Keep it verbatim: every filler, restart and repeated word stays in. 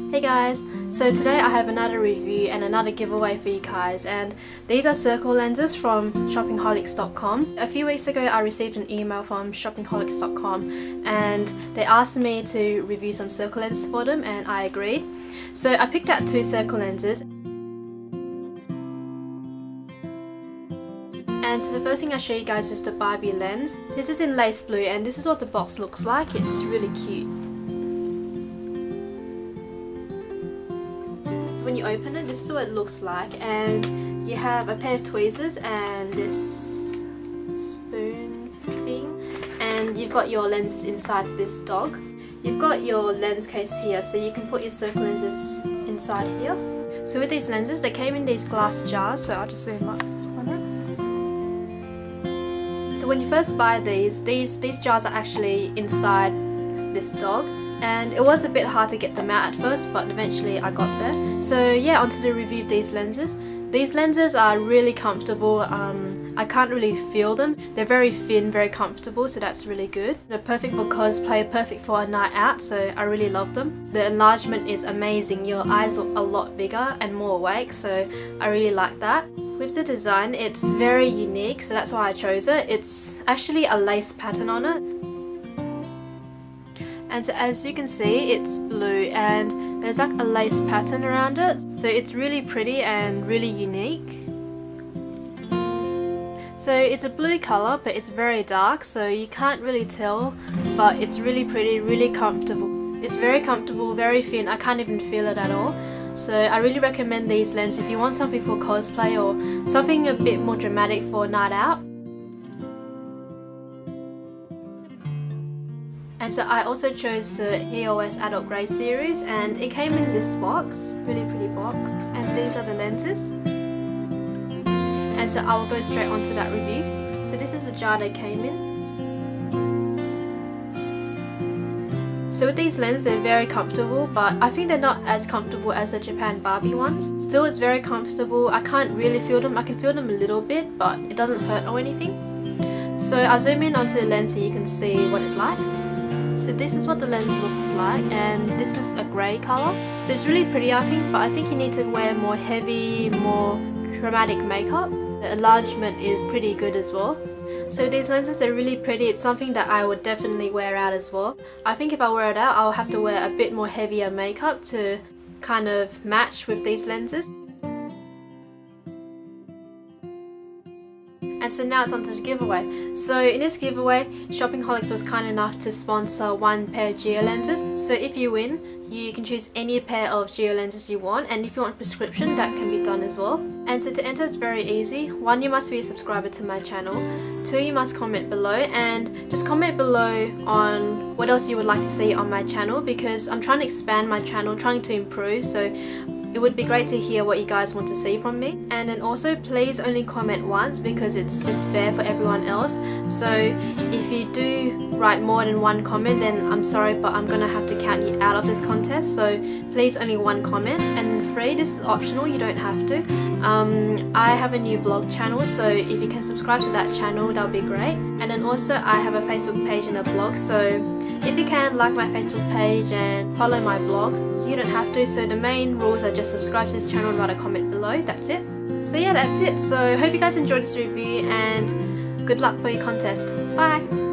Hey guys, so today I have another review and another giveaway for you guys, and these are circle lenses from shoppingholics dot com. A few weeks ago I received an email from shoppingholics dot com and they asked me to review some circle lenses for them, and I agreed. So I picked out two circle lenses. And so the first thing I'll show you guys is the Barbie lens. This is in lace blue and this is what the box looks like. It's really cute. When you open it, this is what it looks like, and you have a pair of tweezers and this spoon thing, and you've got your lenses inside this dog. You've got your lens case here, so you can put your circle lenses inside here. So with these lenses, they came in these glass jars, so I'll just zoom up on it. So when you first buy these, these, these jars are actually inside this dog. And it was a bit hard to get them out at first, but eventually I got there. So yeah, onto the review of these lenses. These lenses are really comfortable. Um, I can't really feel them. They're very thin, very comfortable, so that's really good. They're perfect for cosplay, perfect for a night out, so I really love them. The enlargement is amazing. Your eyes look a lot bigger and more awake, so I really like that. With the design, it's very unique, so that's why I chose it. It's actually a lace pattern on it. And so as you can see, it's blue and there's like a lace pattern around it, so it's really pretty and really unique. So it's a blue colour, but it's very dark, so you can't really tell, but it's really pretty, really comfortable. It's very comfortable, very thin. I can't even feel it at all. So I really recommend these lenses if you want something for cosplay or something a bit more dramatic for a night out. And so I also chose the E O S Adult Grey series, and it came in this box, really pretty box, and these are the lenses. And so I will go straight on to that review. So this is the jar they came in. So with these lenses, they're very comfortable, but I think they're not as comfortable as the Japan Barbie ones. Still, it's very comfortable. I can't really feel them. I can feel them a little bit, but it doesn't hurt or anything. So I'll zoom in onto the lens so you can see what it's like. So this is what the lens looks like, and this is a grey colour. So it's really pretty, I think, but I think you need to wear more heavy, more dramatic makeup. The enlargement is pretty good as well. So these lenses are really pretty. It's something that I would definitely wear out as well. I think if I wear it out, I'll have to wear a bit more heavier makeup to kind of match with these lenses. And so now it's on to the giveaway. So in this giveaway, Shoppingholics was kind enough to sponsor one pair of Geo lenses. So if you win, you can choose any pair of Geo lenses you want, and if you want a prescription, that can be done as well. And so to enter, it's very easy. One, you must be a subscriber to my channel. Two, you must comment below, and just comment below on what else you would like to see on my channel, because I'm trying to expand my channel, trying to improve, so it would be great to hear what you guys want to see from me. And then also, please only comment once, because it's just fair for everyone else. So if you do write more than one comment, then I'm sorry, but I'm gonna have to count you out of this contest. So please only one comment. And three, this is optional, you don't have to. Um, I have a new vlog channel, so if you can subscribe to that channel, that would be great. And then also, I have a Facebook page and a blog, so if you can, like my Facebook page and follow my blog. You don't have to, so the main rules are just subscribe to this channel and write a comment below. That's it. So yeah, that's it. So hope you guys enjoyed this review, and good luck for your contest. Bye!